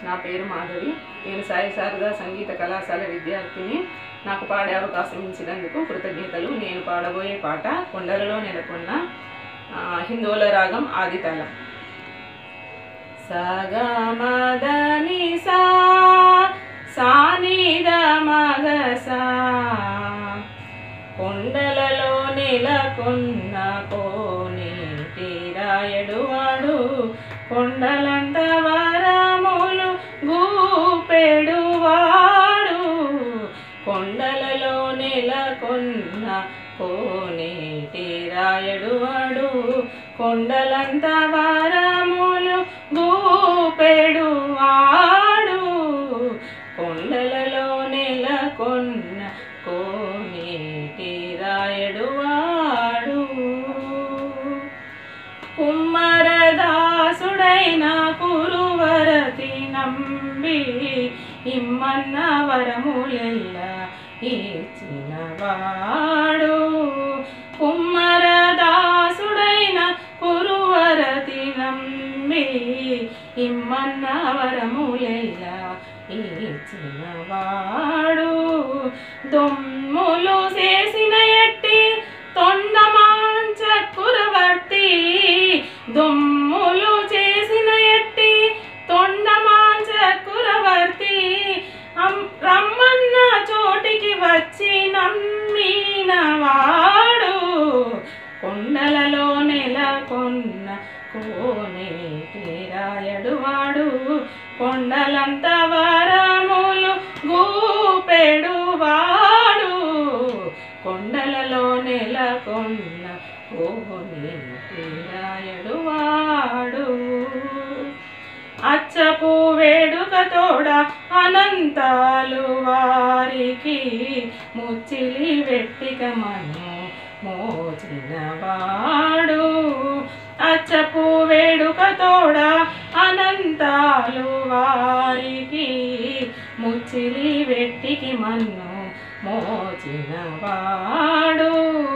నా పేరు మాధవి. నేను సాయి శారదా సంగీత కళాశాల విద్యార్థిని. నాకు పాడే అవకాశం ఇచ్చినందుకు కృతజ్ఞతలు. నేను పాడబోయే పాట కొండలలో నెలకొన్న హిందోల రాగం ఆదితాళం. సగా మదని సా సానిద మగసా కొండలలో నెలకొన్న కోనేటి రాయడువాడు కొండలంత వరములు గూపెడువాడు కొండలలో నెలకొన్న కోనేటి రాయడువాడు కొండలంత వరములు గూపెడువాడు కొండలలో నెలకొన్న కోనేటి రాయడువాడు కుమ్మరదాసుడైన కురువరతి నంబి ఇమ్మన్న వరములెల్ల ఇచ్చినవాడు కుమ్మరదాసుడైన కురువరతి నంబి ఇమ్మన్న వరములెల్ల ఇచ్చినవాడు దొమ్ములు చేసిన ఎట్టి తొండమాంచ కురవర్తి దొమ్ములు చేసిన ఎట్టి తొండమాంచ కురవర్తి రమ్మన్న చోటికి వచ్చి నమ్మినవాడు కొండలలో నెలకొన్న కోనేటి రాయడువాడు కొండలంత వరములు గూపెడువాడు కొండలలో నెలకొన్న కోనేటి రాయడువాడు అచ్చపు వేడుక తోడ అనంతాలు వారికి ముచ్చిలి వెట్టిక మను మోచినవాడు అచ్చపు వేడుక తోడ అనంతాలు వారికి ముచ్చిలి వెట్టికి మన్ను మోచినవాడు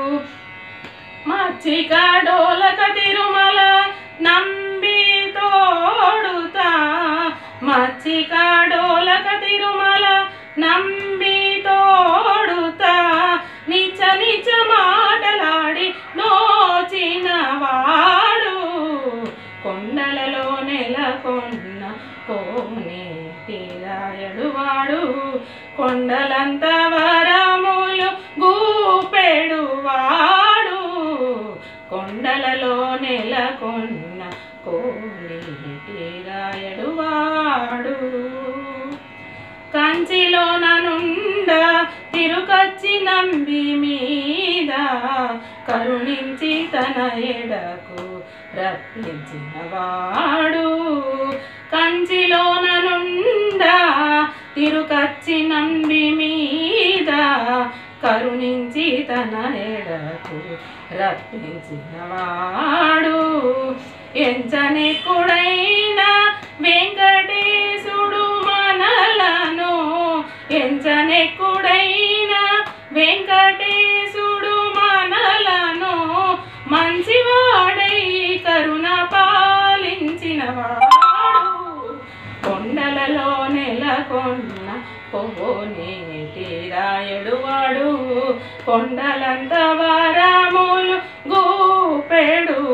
మచ్చిక డోలక తిరుమల నంబి తోడుతా మచ్చిక డోలక తిరుమల నంబి తోడుతా నిచ నిచ మాటలాడి నోచినవాడు కొండలలో నెలకొన్న కోనేటి రాయడువాడు కొండలంత వరములు గూపెడువాడు కొండలలో నెలకొన్న కోనేటి రాయడువాడు కంచిలోన నుండ తిరుకచ్చి నంబి మీద కరుణించి తన ఎడకు రప్పించినవాడు కంచిలోన నుండ తిరుకచ్చి నంబి మీద కరుణించి తన ఎడకు రప్పించినవాడు ఎంచనెక్కుడైన వెంకటేశుడు మనలను ఎంచనెక్కుడైన వెంకటేశుడు మనలను మంచివాడై కరుణ పాలించినవాడు కొండలలో నెలకొన్న కోనేటి రాయడువాడు కొండలంత వరములు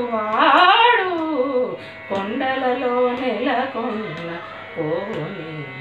గూపెడువాడు కొండలలో నెలకొన్న కోనేటి